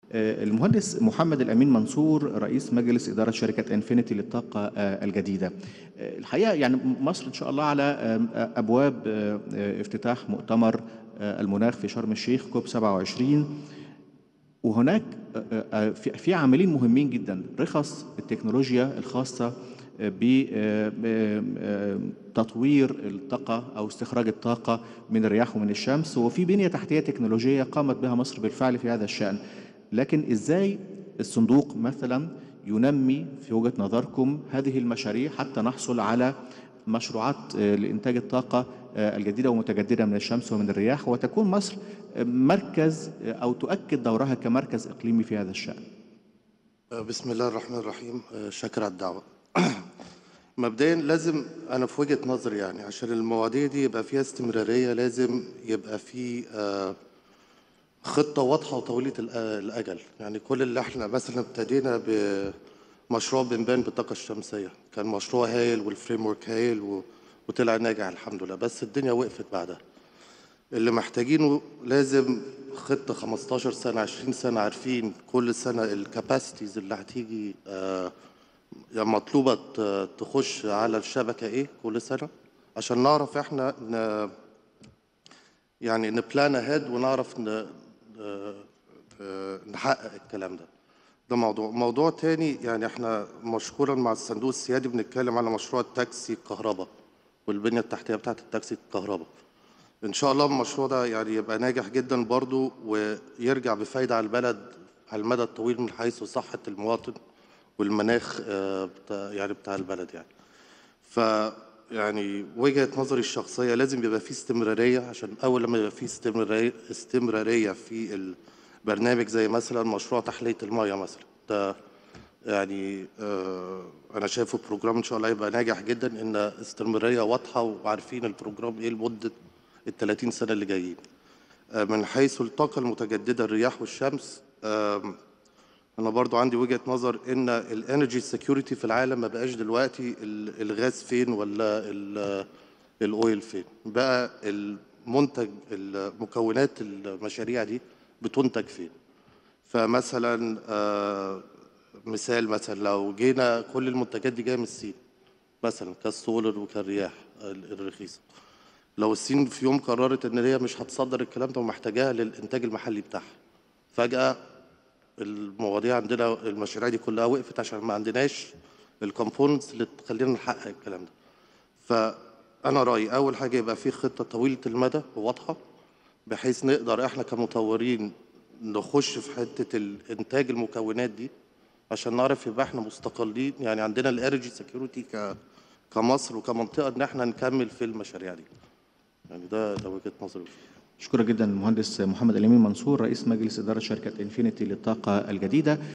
المهندس محمد الأمين منصور رئيس مجلس إدارة شركة انفينيتي للطاقة الجديدة. الحقيقة يعني مصر إن شاء الله على أبواب افتتاح مؤتمر المناخ في شرم الشيخ كوب 27. وهناك في عاملين مهمين جدا، رخص التكنولوجيا الخاصة بتطوير الطاقة أو استخراج الطاقة من الرياح ومن الشمس، وفي بنية تحتية تكنولوجية قامت بها مصر بالفعل في هذا الشأن. لكن إزاي الصندوق مثلا ينمي في وجهة نظركم هذه المشاريع حتى نحصل على مشروعات لإنتاج الطاقة الجديدة ومتجددة من الشمس ومن الرياح، وتكون مصر مركز أو تؤكد دورها كمركز إقليمي في هذا الشأن؟ بسم الله الرحمن الرحيم. شكرا على الدعوة. مبدئيا لازم أنا في وجهة نظري يعني عشان المواضيع دي يبقى فيها استمرارية لازم يبقى في خطة واضحة وطويلة الأجل. يعني كل اللي احنا مثلا ابتدينا بمشروع بنبان بالطاقة الشمسية، كان مشروع هايل والفريم ورك هايل وطلع ناجح الحمد لله، بس الدنيا وقفت بعدها. اللي محتاجينه لازم خطة 15 سنة 20 سنة، عارفين كل سنة الكاباسيتيز اللي هتيجي يعني مطلوبة تخش على الشبكة ايه كل سنة، عشان نعرف احنا يعني نبلان اهيد ونعرف نحقق الكلام ده. ده موضوع تاني. يعني احنا مشكورا مع الصندوق السيادي بنتكلم على مشروع التاكسي الكهرباء والبنية التحتية بتاعة التاكسي الكهرباء. ان شاء الله المشروع ده يعني يبقى ناجح جدا برضو ويرجع بفايدة على البلد على المدى الطويل من حيث صحة المواطن والمناخ بتاع البلد يعني. ف يعني وجهة نظري الشخصية لازم يبقى فيه استمرارية، عشان أول لما يبقى فيه استمرارية في البرنامج زي مثلا مشروع تحلية المياه مثلا، ده يعني أنا شايفه بروجرام إن شاء الله يبقى ناجح جدا، إن استمرارية واضحة وعارفين البروجرام إيه لمدة ال30 سنة اللي جايين. من حيث الطاقة المتجددة الرياح والشمس، أنا برضو عندي وجهة نظر إن الانرجي سيكيورتي في العالم ما بقاش دلوقتي الغاز فين ولا الأويل فين، بقى المنتج المكونات المشاريع دي بتنتج فين. فمثلا مثال مثلا لو جينا كل المنتجات دي جاية من الصين مثلا كالسولر وكالرياح الرخيصة، لو الصين في يوم قررت ان هي مش هتصدر الكلام ده ومحتاجاها للانتاج المحلي بتاعها، فجأة المواضيع عندنا المشاريع دي كلها وقفت عشان ما عندناش الكومبوننتس اللي تخلينا نحقق الكلام ده. فأنا رأيي أول حاجة يبقى في خطة طويلة المدى وواضحة، بحيث نقدر احنا كمطورين نخش في حتة الانتاج المكونات دي عشان نعرف يبقى احنا مستقلين، يعني عندنا الانرجي سكيورتي كمصر وكمنطقة ان احنا نكمل في المشاريع دي. يعني ده وجهة نظري. أشكرك جدا المهندس محمد الأمين منصور رئيس مجلس إدارة شركة انفينيتي للطاقة الجديدة.